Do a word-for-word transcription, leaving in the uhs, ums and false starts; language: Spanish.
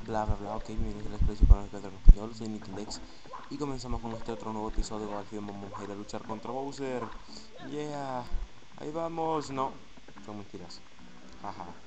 Bla bla bla, ok, bienvenidos al Expreso para el en español, soy Nikilex y comenzamos con este otro nuevo episodio con el que vamos a ir a luchar contra Bowser. Yeah, ahí vamos, no, son mentiras, jaja.